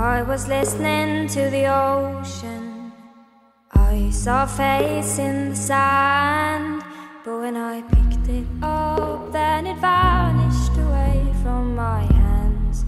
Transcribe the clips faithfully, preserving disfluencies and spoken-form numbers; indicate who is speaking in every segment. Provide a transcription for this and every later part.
Speaker 1: I was listening to the ocean. I saw a face in the sand, but when I picked it up, then it vanished away from my hands.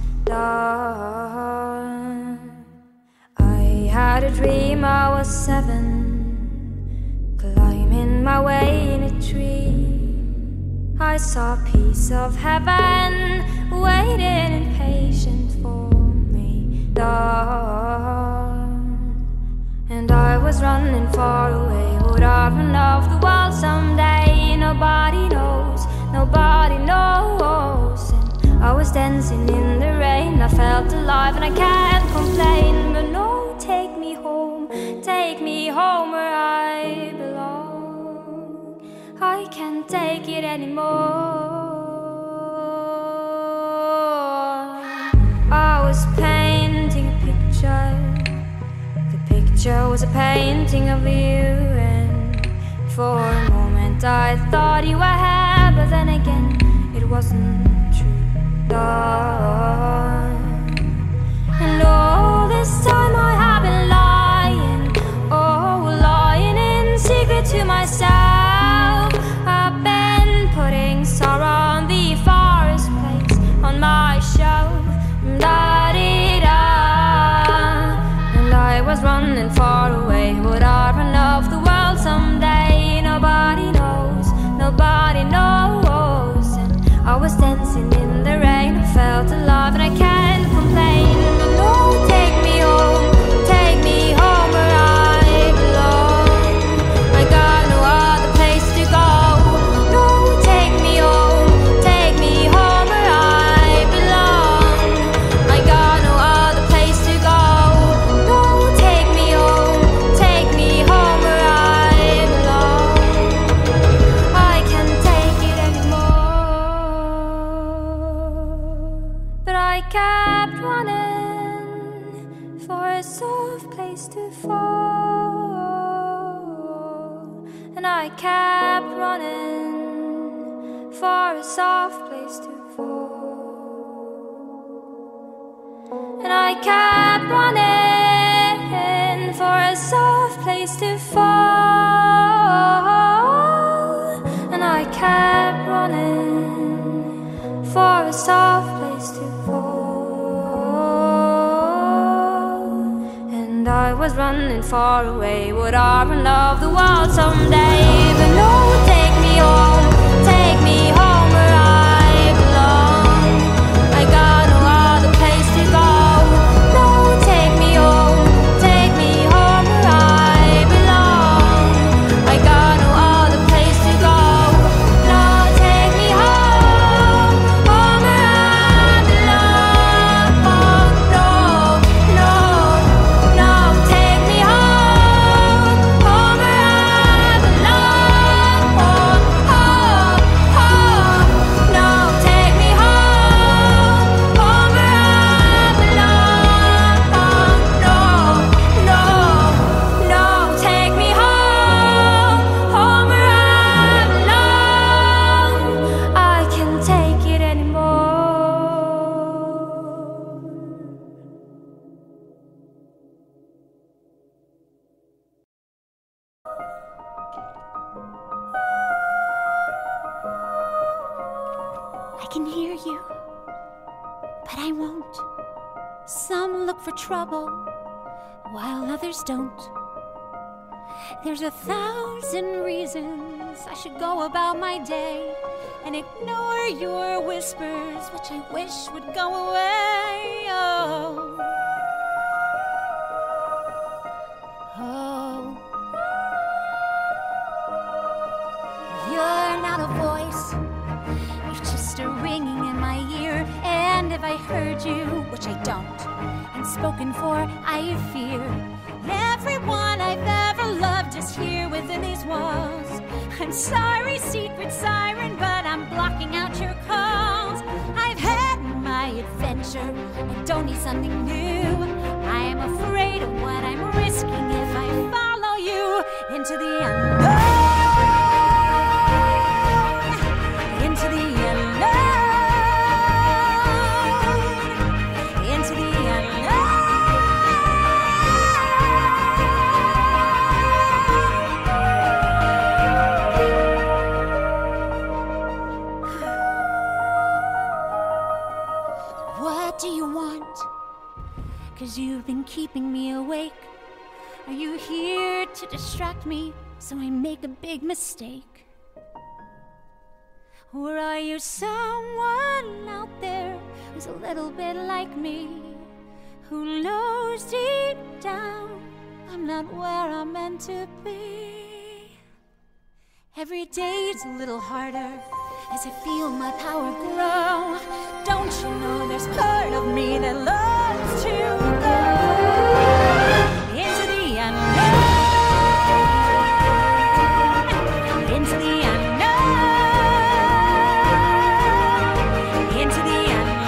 Speaker 1: Love. I had a dream I was seven, climbing my way in a tree. I saw a piece of heaven waiting impatient for me, love. And I was running far away. Would I run off the world someday? Nobody knows, nobody knows. And I was dancing in the rain. I felt alive and I can't complain. But no, take me home, take me home where I belong. I can't take it anymore. I was painting a picture. The picture was a painting of you, and for a moment I thought you were here, but then again it wasn't true, love. And all this time I have been lying, oh, lying in secret to myself. I've been putting sorrow on the forest place on my shelf. Da-dee-da. And I was running far away. Would I run off the world someday? Nobody knows, nobody knows. And I was dancing in the rain. I felt alive and I can't complain. But no, take me home, take me home where I belong. I got no other place to go. No, take me home, take me home where I belong. I got no other place to go. No, take me home, take me home where I belong. I can't take it anymore. But I kept running for a soft place to fall. And I kept running for a soft place to fall. And I kept running for a soft place to fall. And I kept running for a soft place to fall. And I was running far away. Would I run off the world someday? But no, take me home, take me home where I belong. I got no other place to go. No, take me home, take me home where I belong. I got no other place to go. No, take me home, home where I belong. No, no, no, take me home, home where I belong. Oh, oh, oh, no, take me home, home where I belong. Oh, no, no, no, take me home, home where I belong. I can't take it anymore.
Speaker 2: I can hear you, but I won't. Some look for trouble, while others don't. There's a thousand reasons I should go about my day and ignore your whispers, which I wish would go away. Oh, oh. You're not a voice, you're just a ringing in my ear. And if I heard you, which I don't, and spoken for, I fear. Everyone I've ever loved is here within these walls. I'm sorry, secret siren, but I'm blocking out your calls. I've had my adventure, I don't need something new. I am afraid of what I'm risking if I follow you into the unknown. Into the unknown. Into the unknown. What do you want? 'Cause you've been keeping me awake. Are you here to distract me so I make a big mistake? Or are you someone out there who's a little bit like me, who knows deep down I'm not where I'm meant to be? Every day's a little harder as I feel my power grow. Don't you know there's part of me that loves to go into the unknown, into the unknown, into the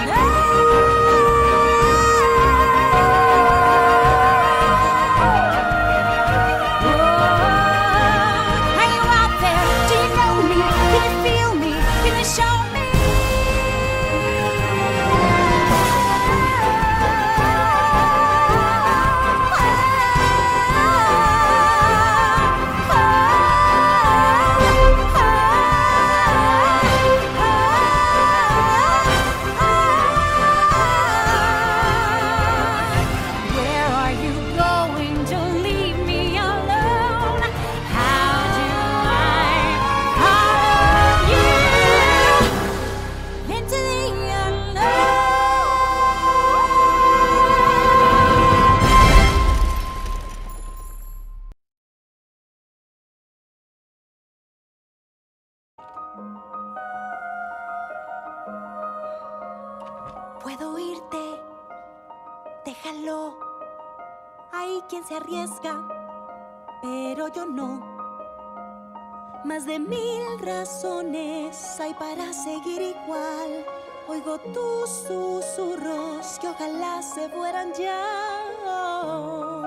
Speaker 3: Puedo irte, déjalo. Hay quien se arriesga, pero yo no. Más de mil razones hay para seguir igual. Oigo tus susurros que ojalá se fueran ya. Oh.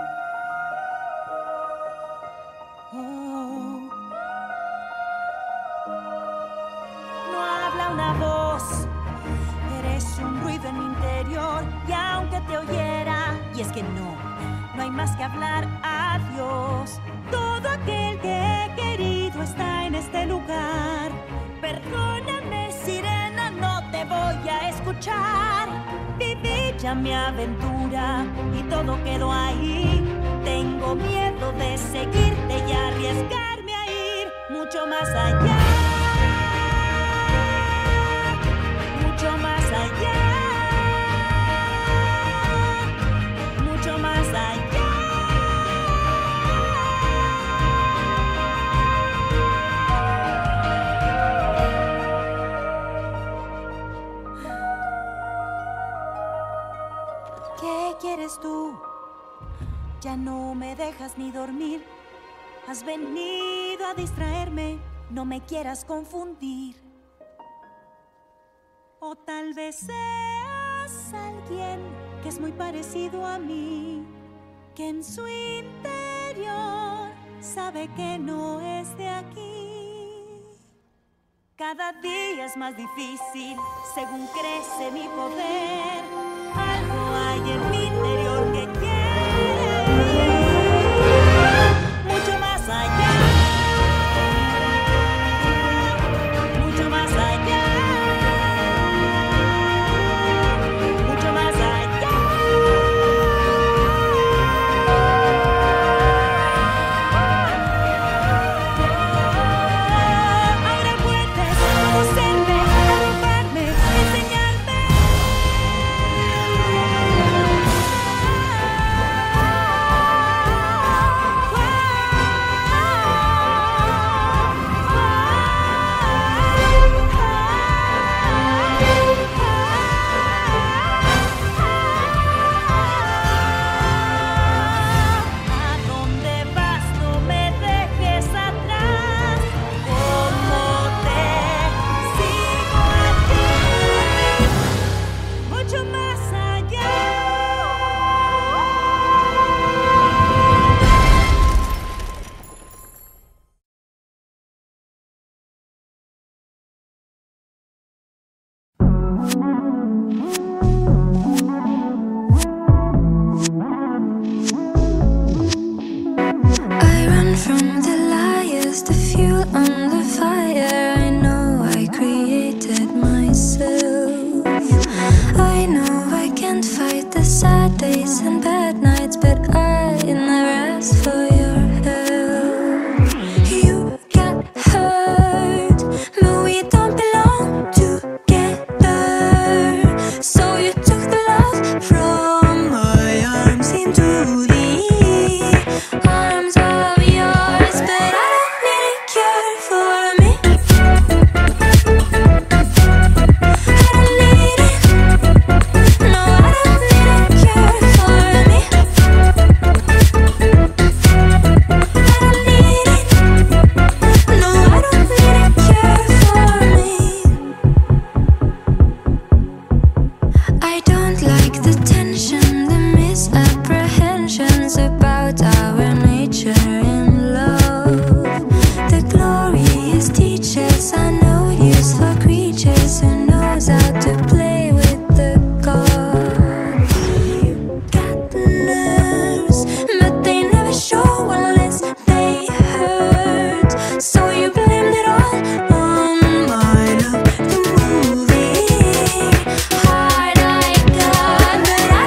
Speaker 3: No habla una voz, eres un ruido en mi interior. Y aunque te oyera, y es que no, no hay más que hablar. Adiós. Todo aquel que he querido está en este lugar. Perdóname, sirena, no te voy a escuchar. Viví ya mi aventura y todo quedó ahí. Tengo miedo de seguirte y arriesgarme a ir mucho más allá. Mucho más allá. Mucho más allá. ¿Qué quieres tú? Ya no me dejas ni dormir. Has venido a distraerme, no me quieras confundir. O tal vez seas alguien que es muy parecido a mí, que en su interior sabe que no es de aquí. Cada día es más difícil según crece mi poder. Algo hay en mi interior que quiere ir mucho más allá. Mucho más allá. Mucho más allá. Ahora puedes conocerme, arrojarme, enseñarme.
Speaker 1: sad days and bad nights, but I never asked for your help. You got hurt, but we don't belong together. So you took the love from my arms into the arms of yours, but I don't need a cure for me. I don't need it. No, I don't need a cure for me. I don't need it. No, I don't need a cure for me. I don't like the tension, the misapprehensions about our nature in love. The glorious teachers are no use for creatures who knows how to play with the gods. You got nerves, but they never show unless they hurt. So you blamed it all on my love, the movie. Heart I got, but I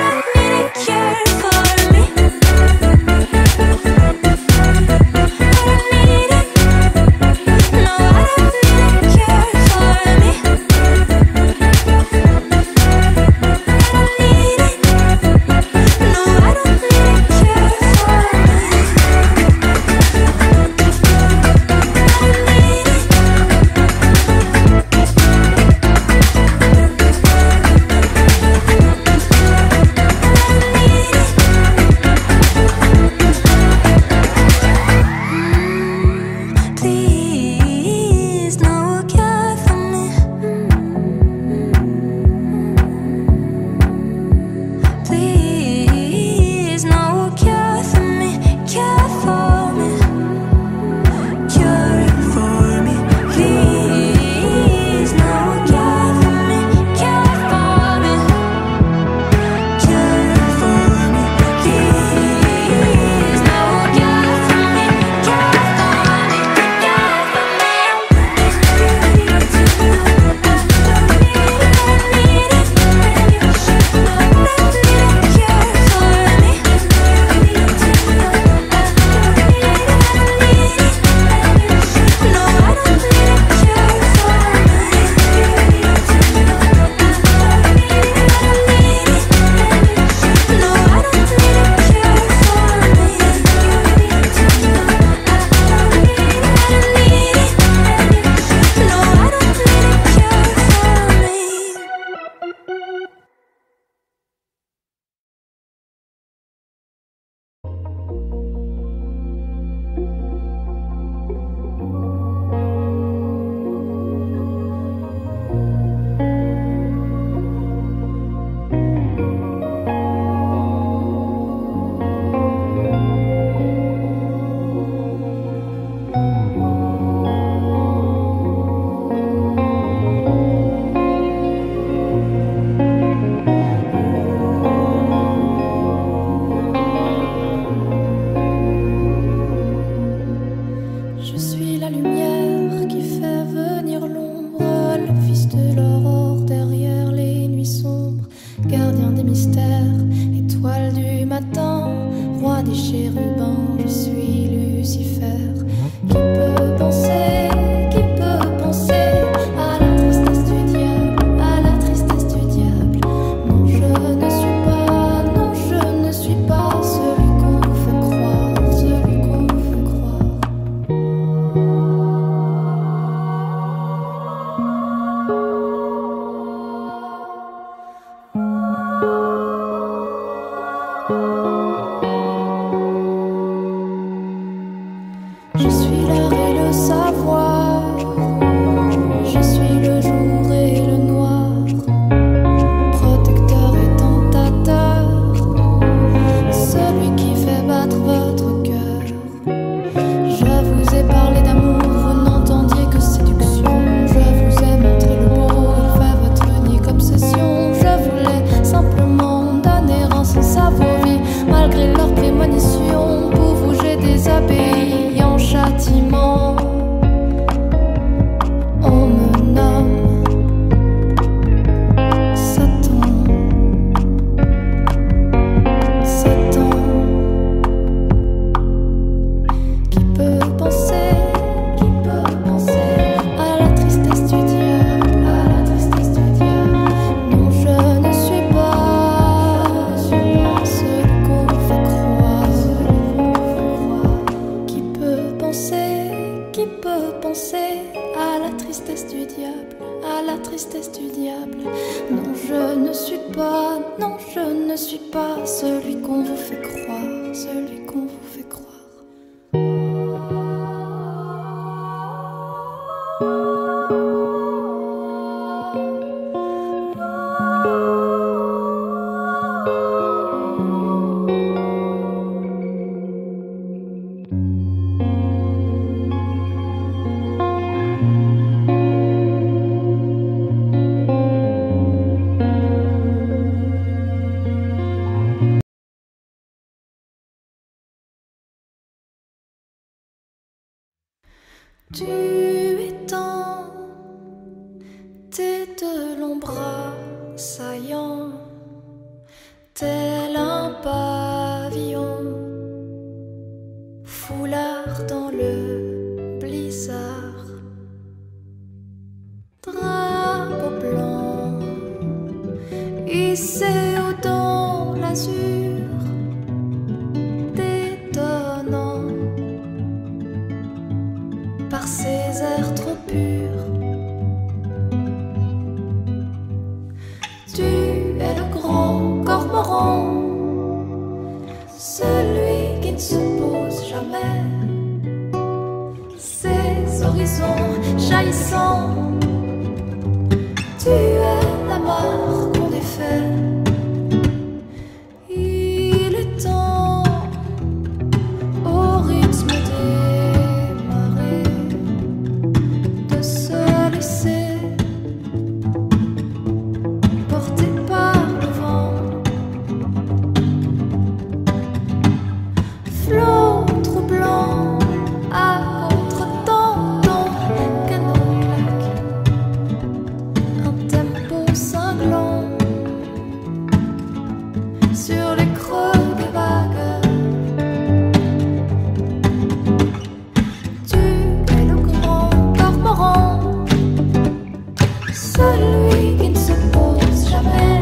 Speaker 4: suis pas celui qu'on vous fait croire, celui qu'on vous fait croire. Tu étends tes deux longs bras saillants, tel un pavillon, foulard dans le blizzard, drapeau blanc, hissé au dans l'azur, détonnant par ces airs trop purs. Tu es le grand cormoran, celui qui ne se pose jamais. Ces horizons jaillissants, tu es la mare qu'on défait. Il est temps au rythme des marées de se laisser porter par le vent. Flot troublant à contre-temps dans le canot claque un tempo cinglant sur les creux des vagues. Tu es le grand cormoran, celui qui ne se pose jamais.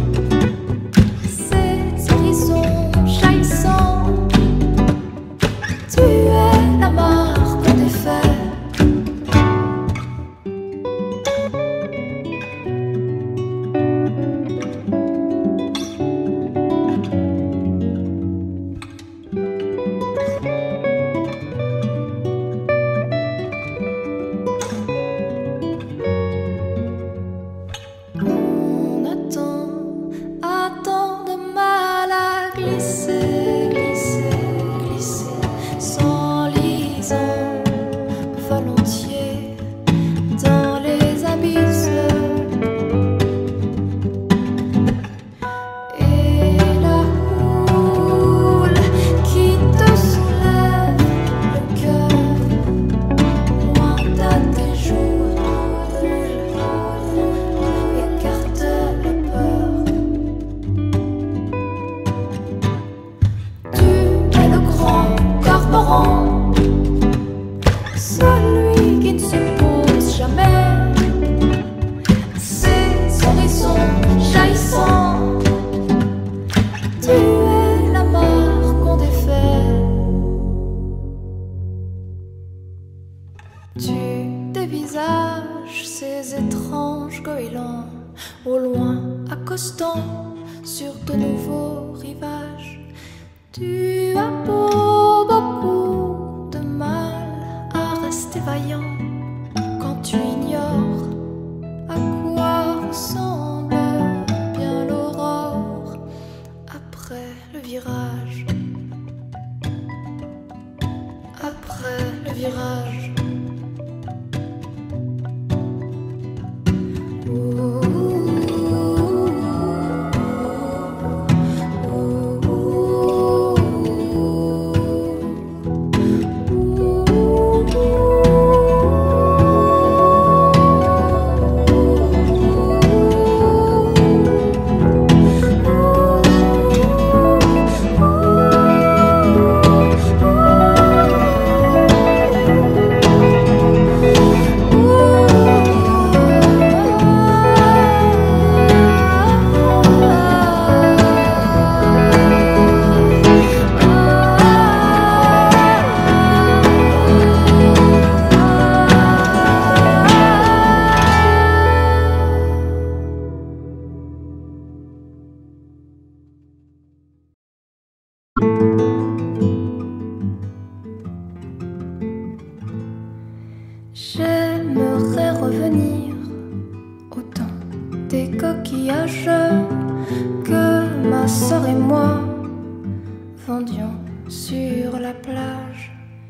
Speaker 4: Ces horizons jaillissants, tu es la mare qu'on défait. On attend, attend de mal à glisser, glisser, glisser, s'enlisant volontiers dans les abysses. Et la houle qui te soulève le cœur, loin de tes joues, écarte la peur. Tu es le grand cormoran, celui qui ne se pose jamais. Ces horizons jaillissants, tu es la mare qu'on défait. Tu dévisages ces étranges goélands, au loin accostant sur de nouveaux rivages. Tu as beau beaucoup de mal à rester vaillant quand tu ignores à quoi ressemble bien l'aurore après le virage. Après le virage. Ooh. ma sœur et moi vendions sur la plage.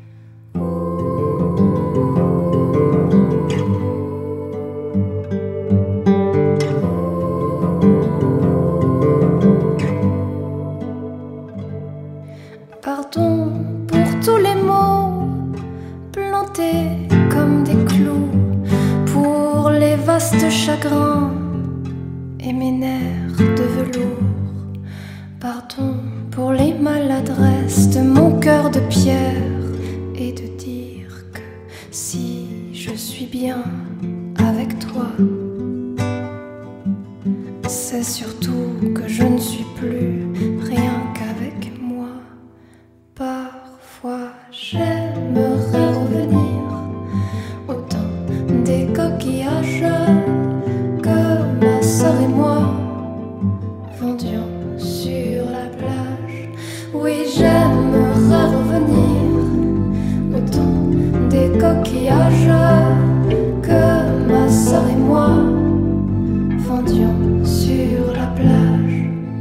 Speaker 4: Pardon pour tous les mots plantés comme des clous, pour les vastes chagrins et mes nerfs de velours. Pardon pour les maladresses de mon cœur de pierre, et de dire que si je suis bien avec toi, c'est surtout que je ne suis plus rien qu'avec moi. Parfois j'aimerais revenir au temps des coquillages que ma sœur et moi vendions sur la plage. Oui, j'aimerais revenir au temps des coquillages que ma sœur et moi vendions sur la plage.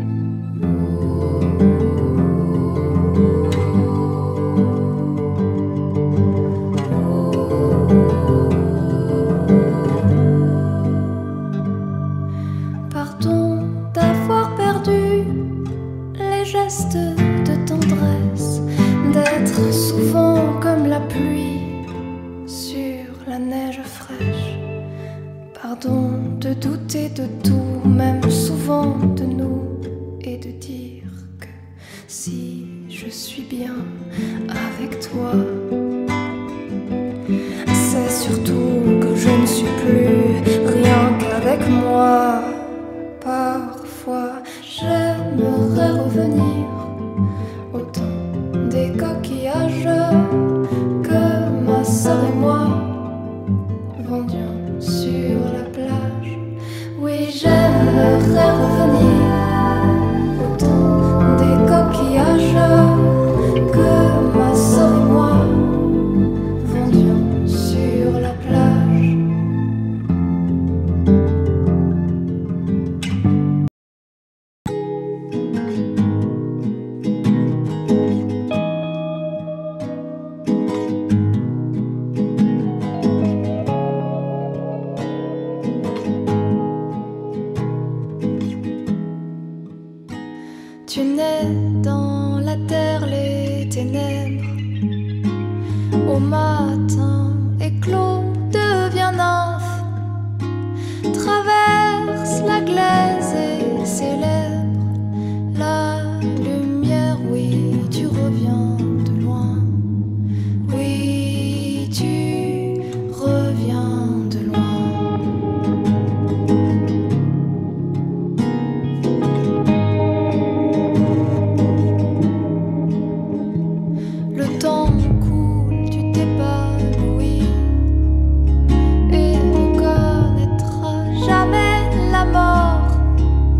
Speaker 4: Pardon d'avoir perdu les gestes de tendresse, d'être souvent comme la pluie sur la neige fraîche. Pardon de douter de tout, même souvent de nous, et de dire que si je suis bien avec toi, c'est surtout que je ne suis plus rien qu'avec moi. Parfois j'aimerais revenir au temps des coquillages que ma sœur et moi vendions sur la plage. Oui, j'aimerais revenir au temps des coquillages que ma sœur et moi vendions sur la plage. Tu nais dans la terre les ténèbres, au matin éclos devient nymphe, traverse la glaise et célèbre la lumière. Oui, tu reviens de loin, oui, tu reviens de loin. Le temps coule, tu t'épanouis et ne connaîtras jamais la mort.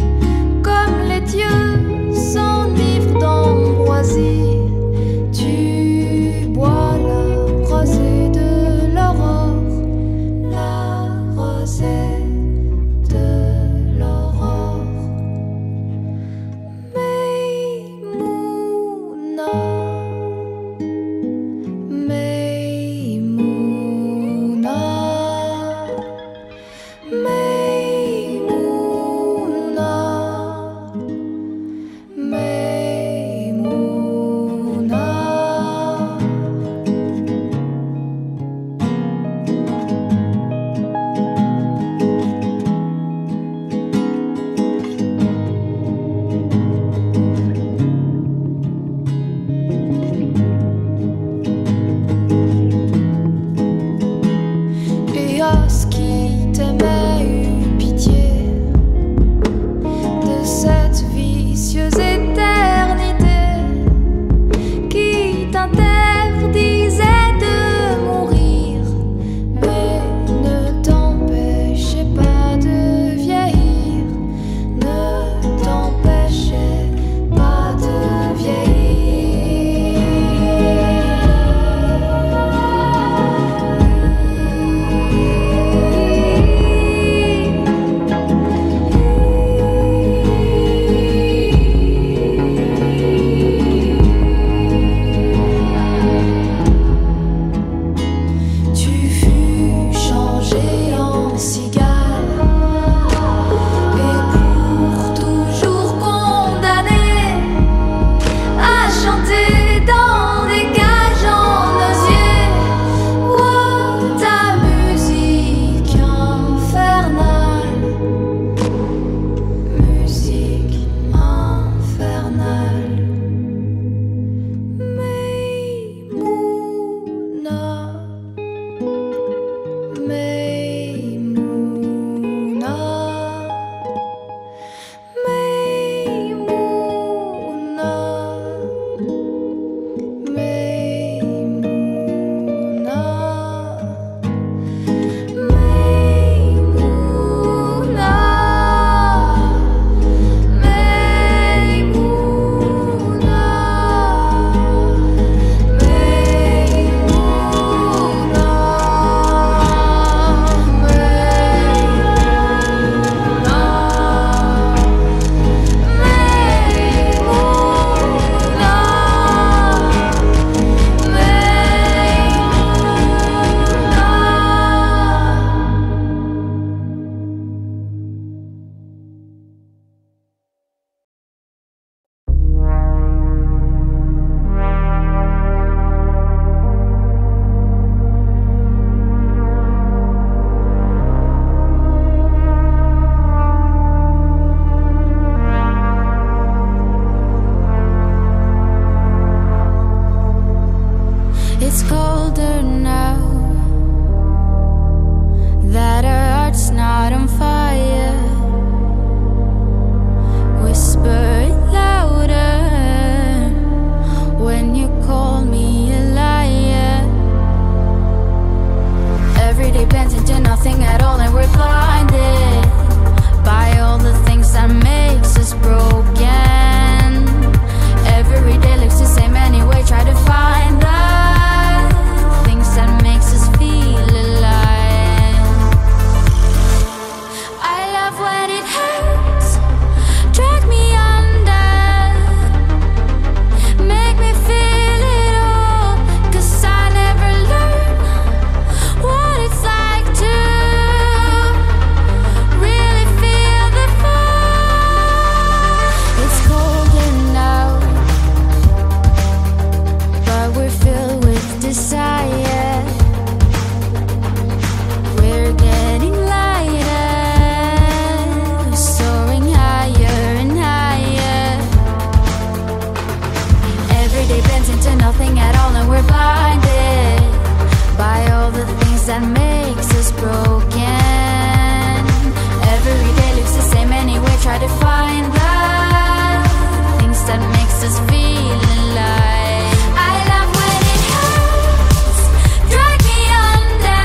Speaker 2: things that makes us broken. Every day looks the same anyway, try to find the things that makes us feel alive. I love when it hurts, drag me under,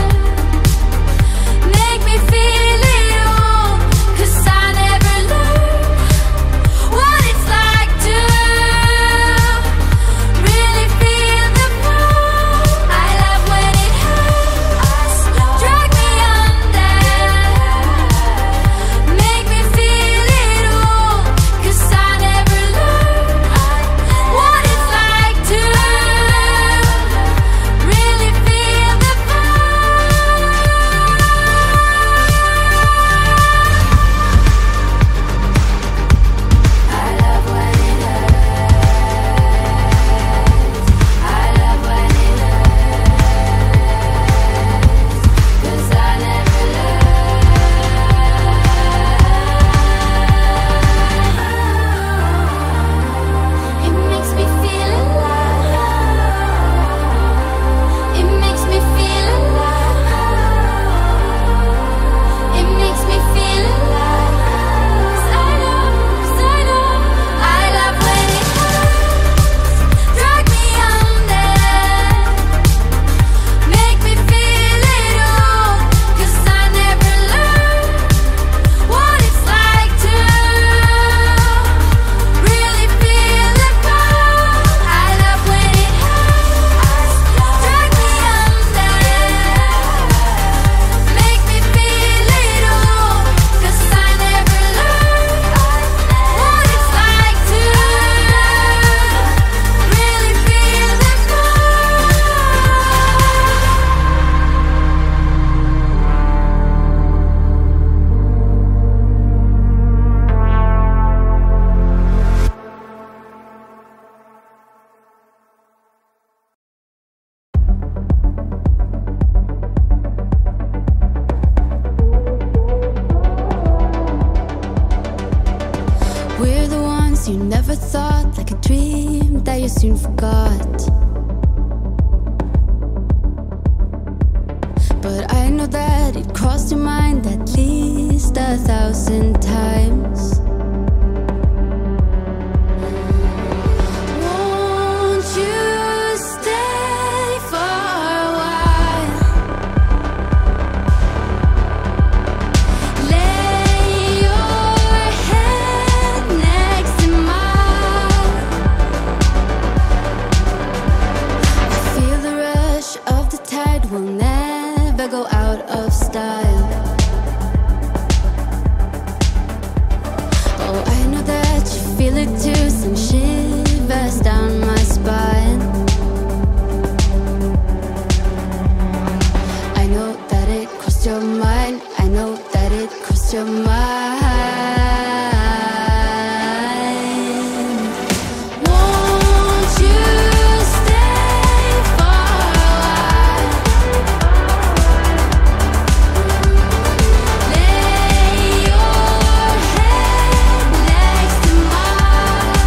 Speaker 2: make me feel it all, 'cause I never learned what it's like to really feel the fall. I love when it hurts, drag me under, make me feel it all, 'cause I never learned what it's like to really feel the fall. I love when it hurts, I love when it hurts, 'cause I never learned. It makes me feel alive. It makes me feel alive. It makes me feel alive. 'Cause I love, 'cause I love, I love when it hurts, drag me under, make me feel it all, 'cause I never learned what it's like to really feel the fall. I love when it hurts, drag me under, make me feel it all, 'cause I never learned what it's like to really feel the fall. We're the ones you never thought, like a dream that you soon forgot. But I know that it crossed your mind at least a thousand times. Won't you stay for a while? Lay your head next to mine. I feel the rush of the tide will never go out of style. Oh, I know that you feel it too, some shivers down my spine. I know that it crossed your mind, I know that it crossed your mind. Won't you stay for a while? Lay your head next to mine.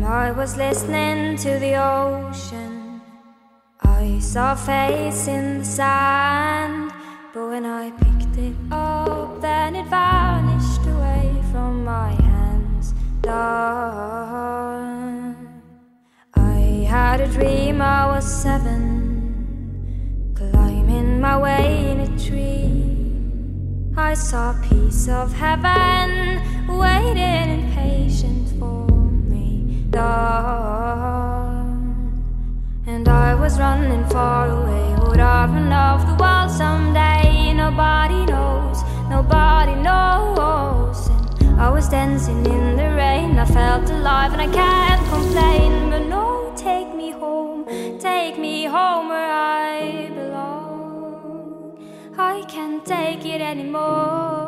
Speaker 1: I was listening to the ocean. I saw a face in the sand, but when I picked it up, then it vanished away from my hands. Down. I had a dream I was seven, climbing my way in a tree. I saw a piece of heaven waiting impatient for me. Dawn. And I was running far away. Would I run off the world someday? Nobody knows, nobody knows. And I was dancing in the rain. I felt alive and I can't complain. But no, take me home, take me home where I belong. I can't take it anymore.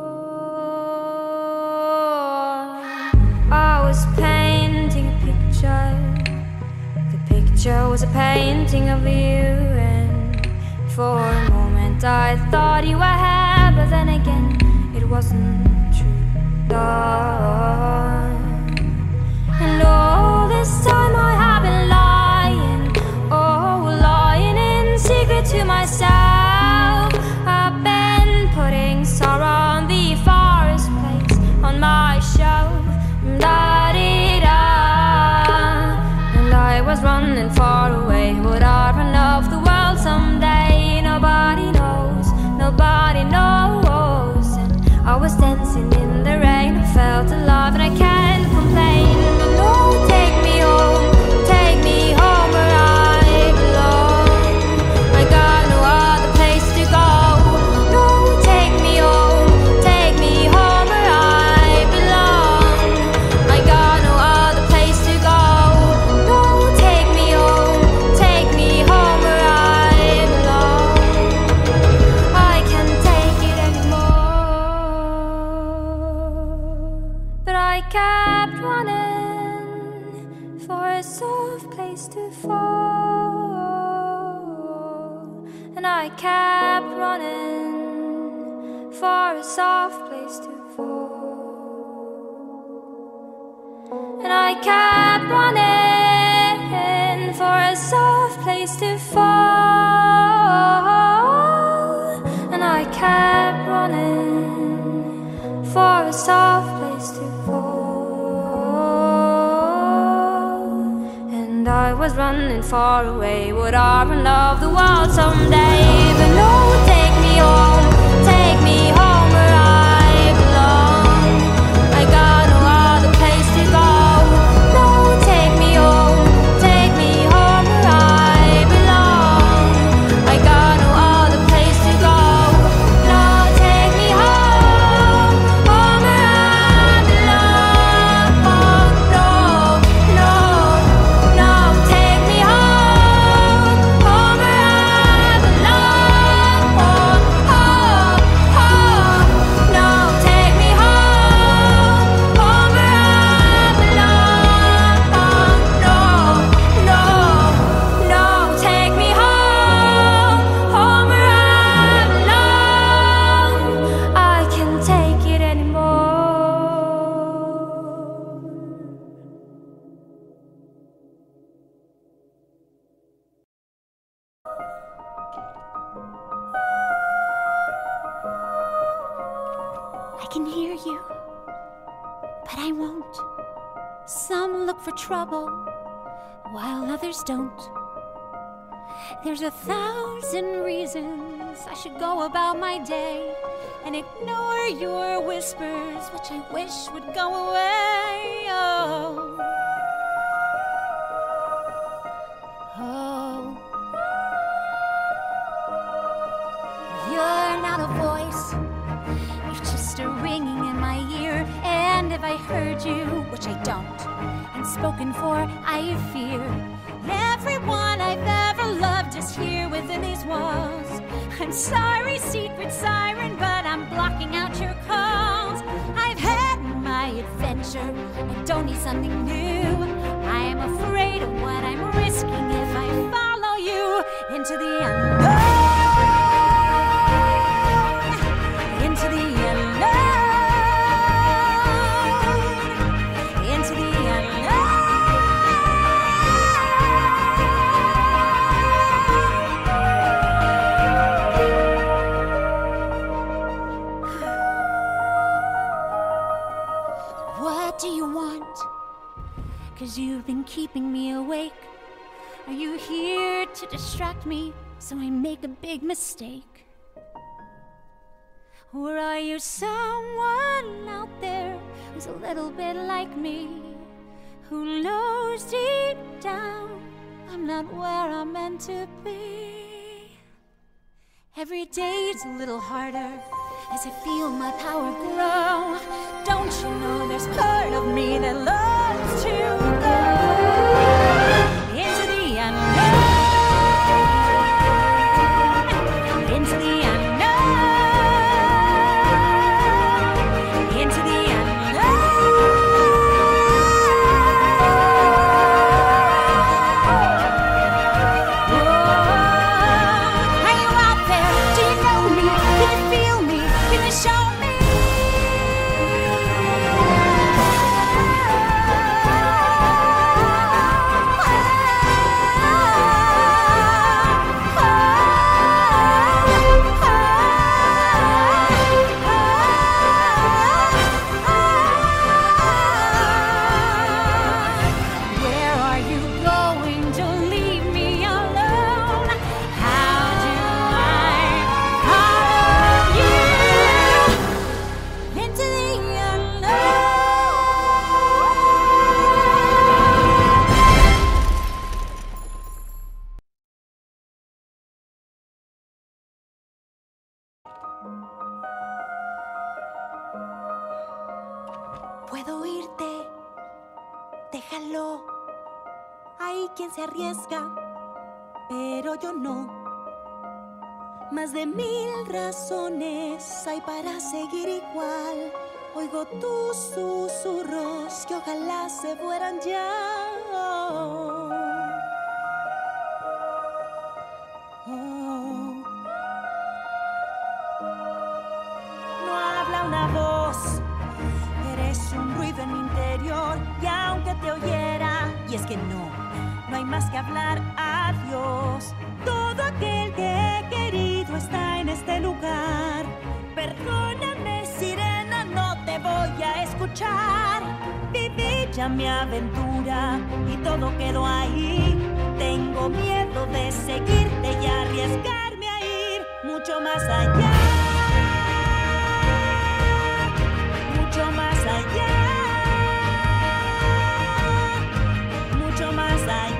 Speaker 1: I was painting a picture. The picture was a painting of you, and for a moment I thought you were here, but then again it wasn't true. Dawn. And all this time I have been lying, oh, lying in secret to myself. I've been putting sorrow on the forest place on my shelf. Da-dee-da. And I was running far away. Would I run off the world someday? Nobody knows, nobody knows. And I was dancing in the rain. I felt alive and I can't complain. But no, take me home, take me home where I belong. I got no other place to go. No, take me home, take me home where I belong. I got no other place to go. No, take me home, take me home where I belong. I can't take it anymore. But I kept running for a soft place to fall. And I kept running for a soft place to fall. And I kept running for a soft place to fall. And I kept running for a soft place to fall. And I was running far away. Would I run off the world someday? But no, take me home, take me home where I belong. I got no other place to go. No, take me home, take me home where I belong. I got no other place to go. No, take me home, home where I belong. No, no, no, take me home, home where I belong. Oh, oh, oh, no, take me home, home where I belong. No, no, no, take me home, home where I belong. I can't take it anymore.
Speaker 2: I can hear you, but I won't. Some look for trouble, while others don't. There's a thousand reasons I should go about my day and ignore your whispers, which I wish would go away. Oh. Oh. You're not a voice, you're just a ringing in my ear. And if I heard you, which I don't, and spoken for, I fear. Everyone I've ever loved is here within these walls. I'm sorry, secret siren, but I'm blocking out your calls. I've had my adventure, I don't need something new. I am afraid of what I'm risking if I follow you into the unknown. Into the unknown. Into the unknown. 'cause you've been keeping me awake? Are you here to distract me so I make a big mistake? Or are you someone out there who's a little bit like me, who knows deep down I'm not where I'm meant to be? Every day's a little harder as I feel my power grow. Don't you know there's part of me that loves to go into the unknown, into the unknown, into the
Speaker 3: Puedo irte, déjalo. Hay quien se arriesga, pero yo no. Más de mil razones hay para seguir igual. Oigo tus susurros que ojalá se fueran ya. Oh. No habla una voz, eres un ruido en mi interior. Y aunque te oyera, y es que no, no hay más que hablar, adiós. Todo aquel que he querido está en este lugar. Perdóname, sirena, no te voy a escuchar. Viví ya mi aventura y todo quedó ahí. Tengo miedo de seguirte y arriesgarme a ir mucho más allá. Mucho más allá. Mucho más allá.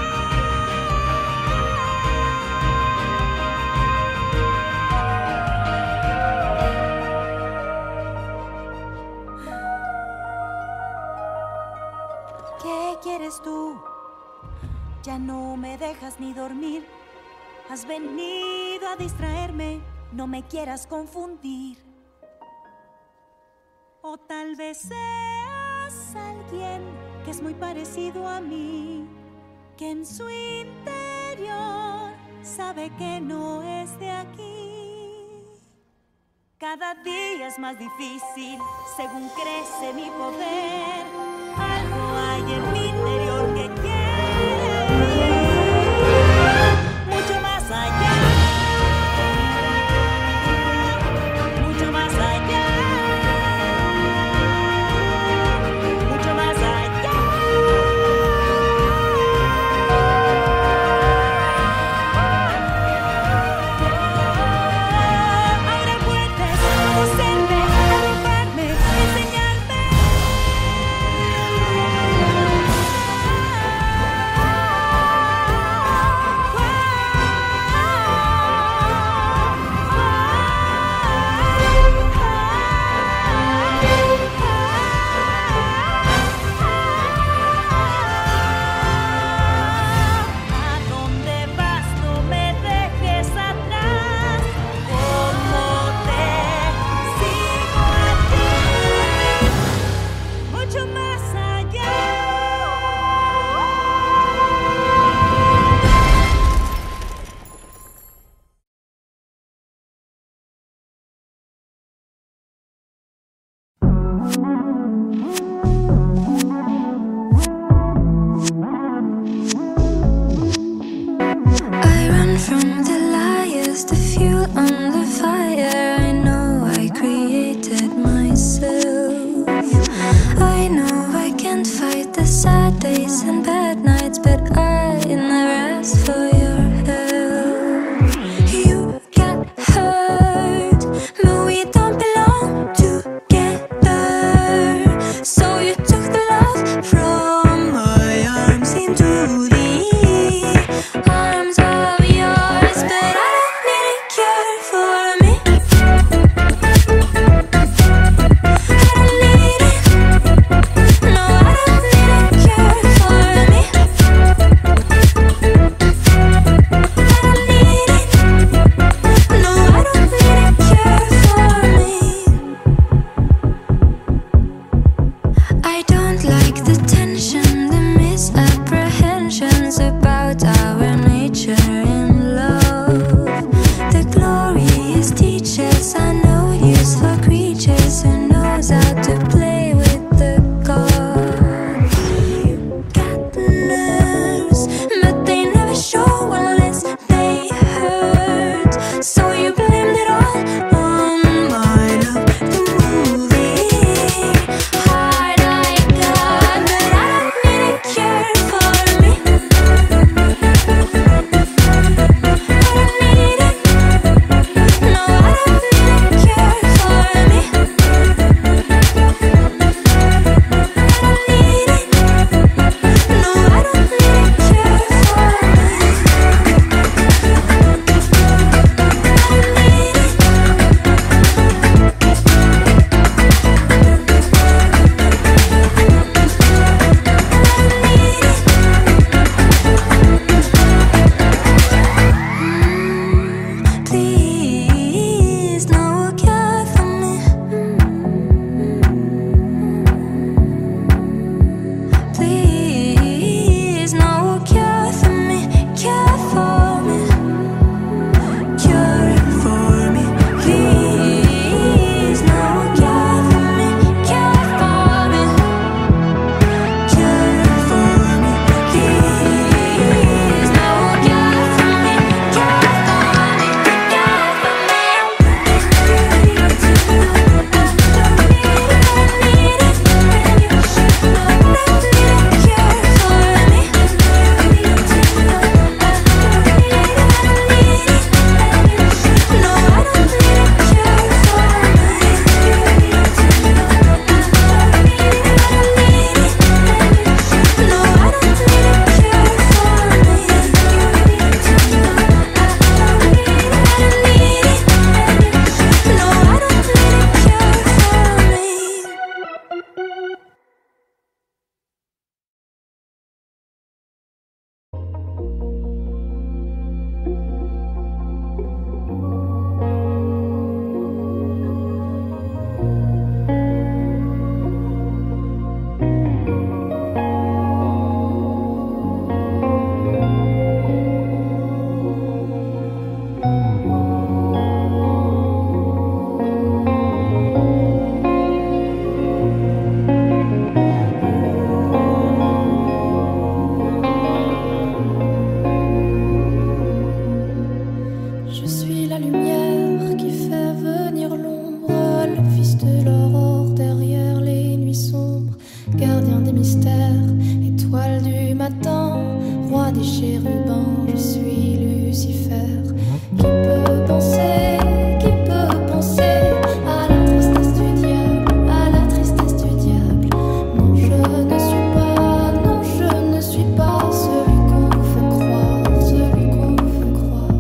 Speaker 3: ¿Qué quieres tú? Ya no me dejas ni dormir. Has venido a distraerme, no me quieras confundir. O tal vez seas alguien que es muy parecido a mí, que en su interior sabe que no es de aquí. Cada día es más difícil según crece mi poder. Algo hay en mi interior que quiere ir mucho más allá. Mucho más allá. Mucho más allá. Ahora puedes conocerme, arroparme, enseñarme.
Speaker 1: bad days and bad nights, but I never asked for your help. You got hurt, but we don't belong together. So you took the love from my arms into the arms of yours, but I don't need a cure for me. I don't need it. No, I don't need a cure for me. I don't need it. No, I don't need a cure for me. I don't like the tension, the misapprehensions about our nature in love. The glorious teachers are no use for creatures who knows how to play with the gods. You got nerves, but they never show unless they hurt. So you blamed it all on my love, the movie. Heart I got, but I don't need a cure for me. I don't need it. No, I don't need a cure for me. I don't need it. No, I don't need a cure for me. Please, no cure for me. Please, no cure for me. Cure for me. Cure for me. Please, no cure for me. Cure for me. Cure for me. Please, no cure for me. Cure for me. Cure for me.
Speaker 4: Je suis la lumière qui fait venir l'ombre, le fils de l'aurore derrière les nuits sombres, gardien des mystères, étoile du matin, roi des chérubins, je suis Lucifer. Qui peut penser, qui peut penser à la tristesse du diable, à la tristesse du diable? Non, je ne suis pas, non, je ne suis pas celui qu'on vous fait croire, celui qu'on vous fait croire.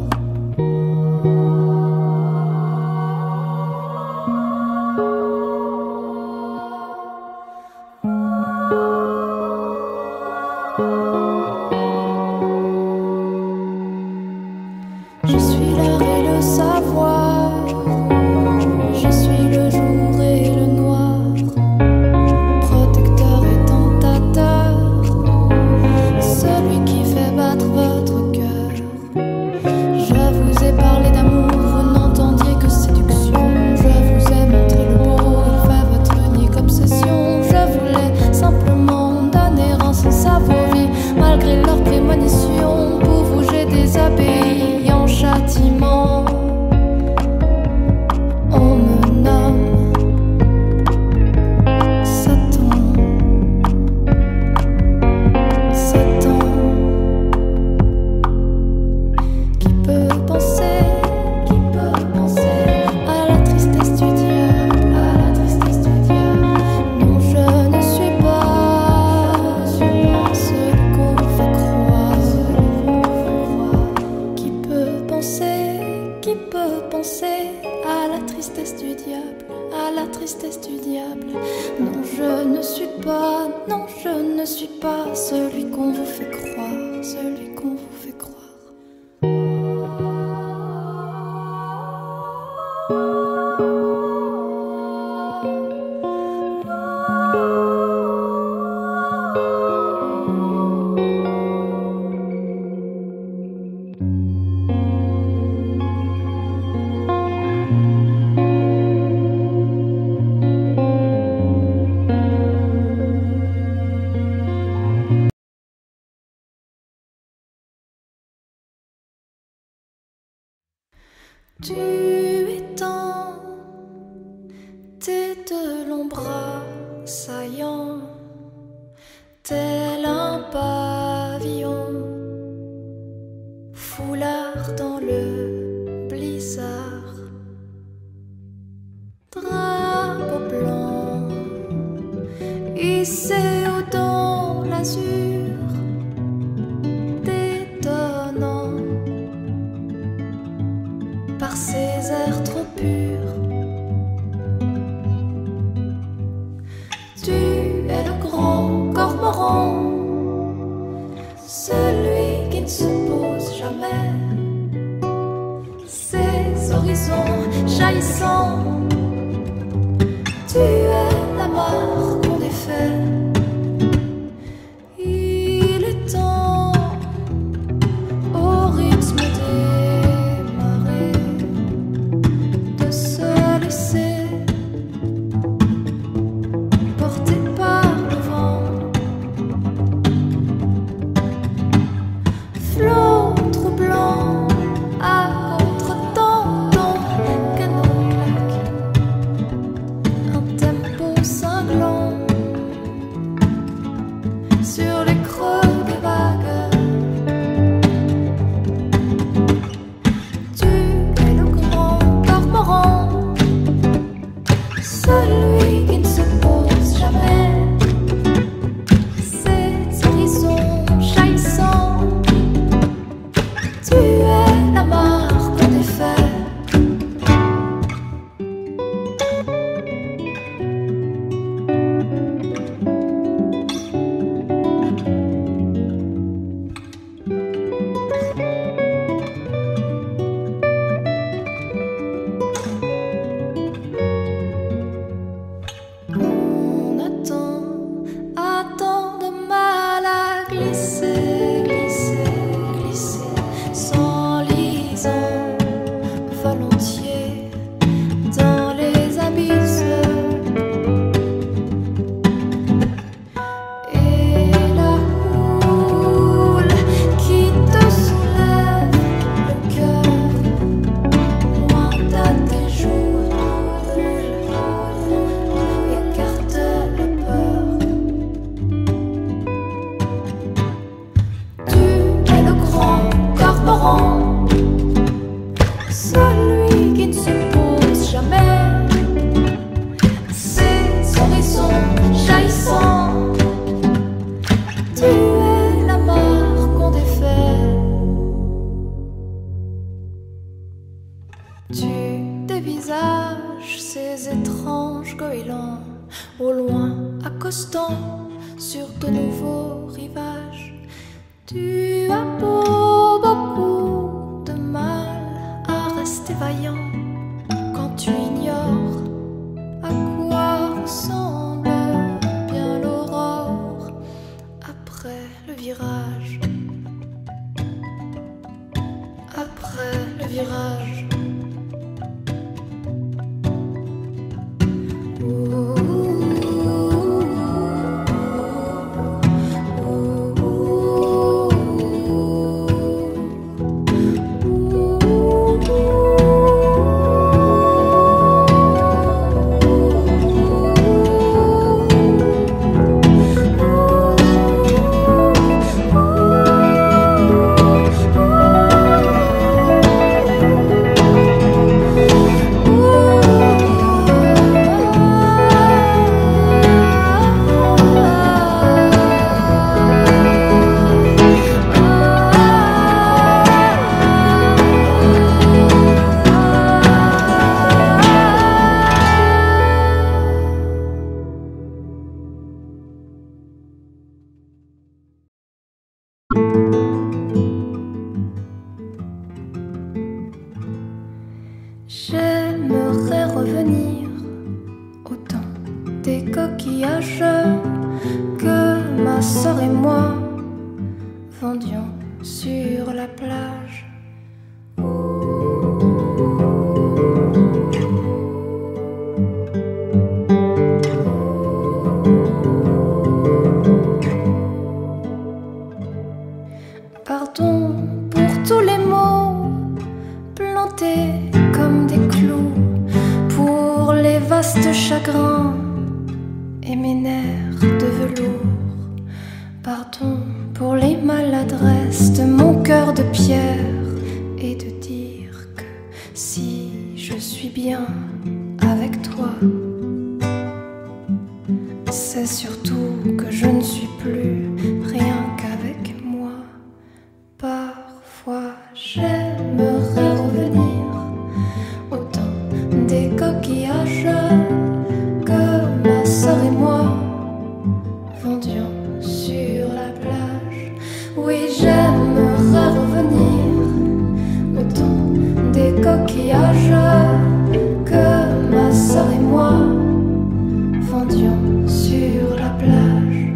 Speaker 4: Je suis l'heure et le savoir, je suis le jour et le noir, protecteur et tentateur, celui qui fait battre votre cœur. Je vous ai parlé d'amour, vous n'entendiez que séduction. Je vous ai montré le beau, il fait votre unique obsession. Je voulais simplement donner un sens à vos vies, malgré leurs prémonitions. Pour vous j'ai désobéi en châtiment. On me nomme Satan. tristesse du diable, à la tristesse du diable. Non, je ne suis pas, non, je ne suis pas celui qu'on vous fait croire, celui qu'on vous fait croire. Tu étends tes deux longs bras saillants, tel un pavillon, foulard dans le blizzard, drapeau blanc, hissé au dans l'azur, détonnant par ces airs trop purs. Tu es le grand cormoran, celui qui ne se pose jamais. Ces horizons jaillissants, tu es la mare qu'on défait. Il est temps au rythme des marées de se laisser porter par le vent. Flot troublant à contre-temps dans le canot claque un tempo cinglant sur les creux des vagues. Tu es le grand cormoran, celui qui ne se pose jamais. Ces horizons jaillissants, tu es la mare qu'on défait. On attend, attend de mal à glisser, glisser, glisser, s'enlisant volontiers dans les abysses. Et la houle qui te soulève le cœur, loin de tes joues, écarte la peur. Tu es le grand cormoran, celui qui ne se pose jamais. Ces horizons jaillissants, tu es la mare qu'on défait. Tu dévisages ces étranges goélands, au loin accostant sur de nouveaux rivages. Tu as beau beaucoup de mal à rester vaillant quand tu ignores à quoi ressemble bien l'aurore après le virage. Après le virage. vendions sur la plage. Pardon pour tous les mots plantés comme des clous, pour les vastes chagrins et mes nerfs de velours. Pardon pour les maladresses de mon cœur de pierre, et de dire que si je suis bien avec toi, c'est surtout que je ne suis plus rien qu'avec moi. Parfois j'aimerais revenir au temps des coquillages que ma sœur et moi vendions sur la plage. Oui, j'aimerais revenir au temps des coquillages que ma sœur et moi vendions sur la plage.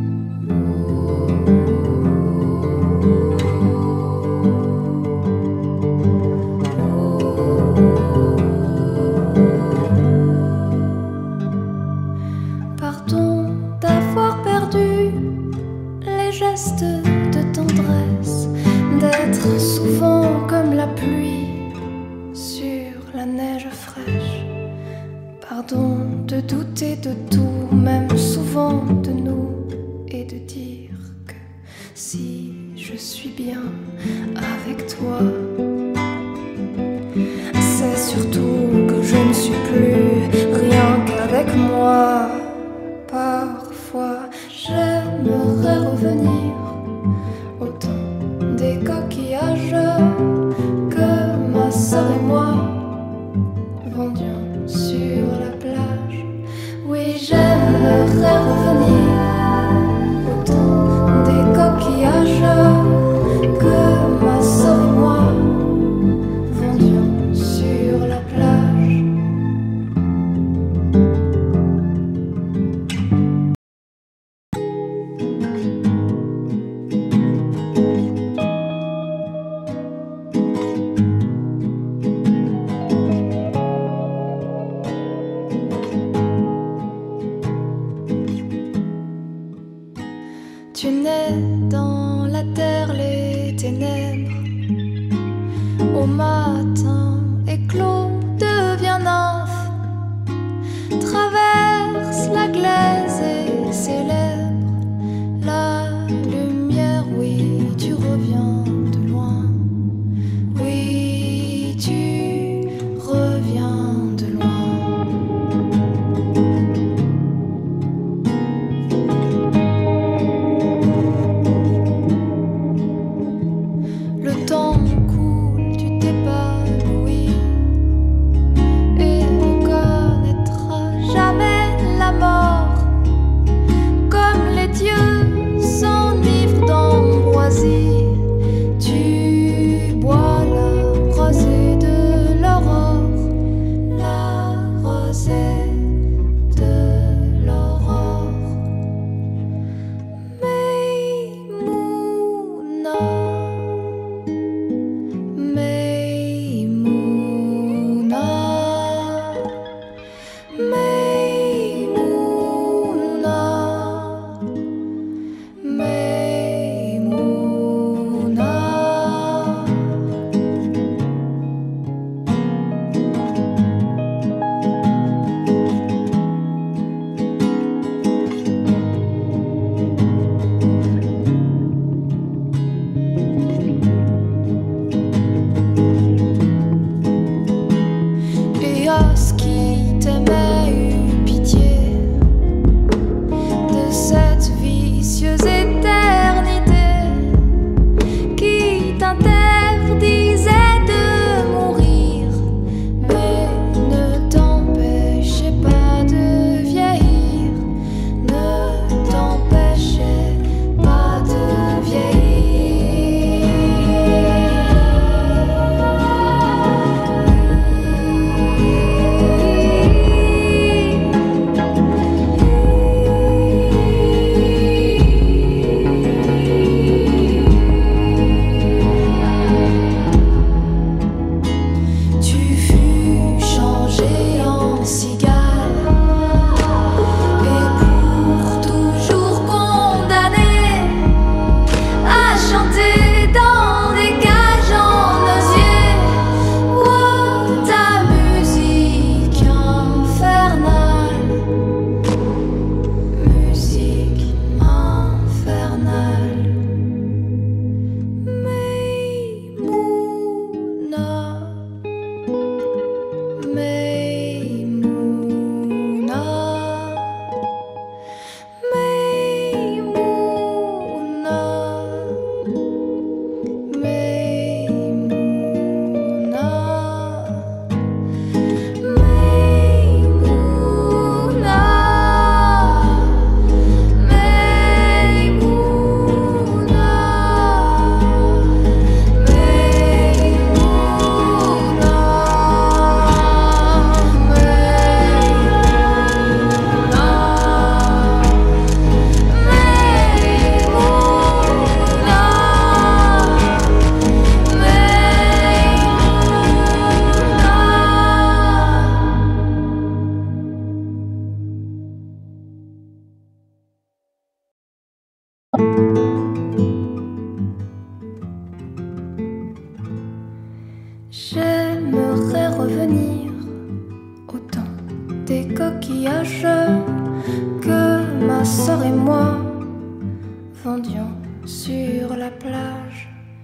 Speaker 4: Pardon d'avoir perdu les gestes de tendresse, d'être souvent comme la pluie sur la neige fraîche. Pardon de douter de tout, même souvent de nous, et de dire que si je suis bien avec toi, c'est surtout que je ne suis plus rien qu'avec moi. Parfois j'aimerais revenir au temps des coquillages que ma sœur et moi vendions sur la plage. Oui, j'aimerais revenir au temps des coquillages que ma sœur et moi vendions sur la plage. Tu nais dans la terre les ténèbres, au matin éclos devient nymphe, traverse la glaise et célèbre la lumière. Oui, tu reviens de loin, oui, tu reviens de loin. Le temps coule, tu t'épanouis et ne connaîtras jamais la mort. Comme coquillages que ma sœur et moi vendions sur la plage.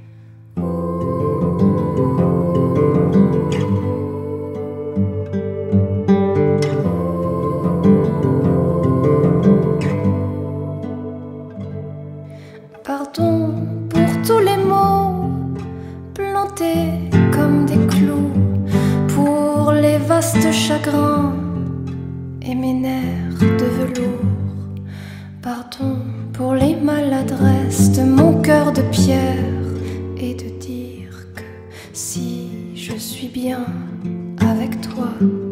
Speaker 4: Pardon pour tous les mots plantés comme des clous, pour les vastes chagrins et mes nerfs de velours. Pardon pour les maladresses de mon cœur de pierre, et de dire que si je suis bien avec toi,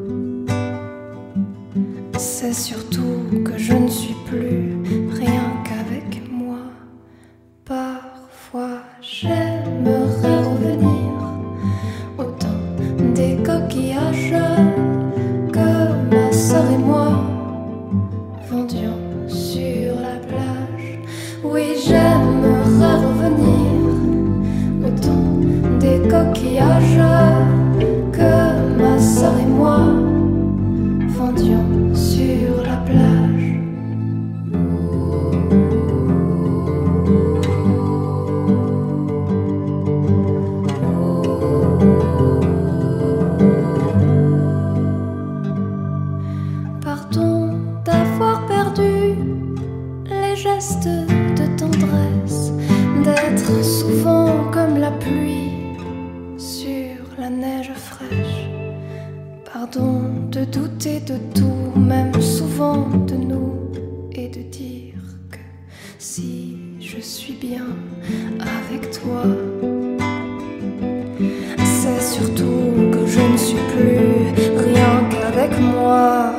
Speaker 4: c'est surtout que je ne suis plus rien qu'avec moi. Parfois j'aimerais revenir au temps des coquillages que ma sœur et moi vendions sur la plage. Oui, j'aimerais revenir au temps des coquillages que ma sœur et moi vendions sur la plage. Pardon d'avoir perdu les gestes de tendresse, d'être souvent comme la pluie sur la neige fraîche. Pardon de douter de tout, même souvent de nous, et de dire que si je suis bien avec toi, c'est surtout que je ne suis plus rien qu'avec moi.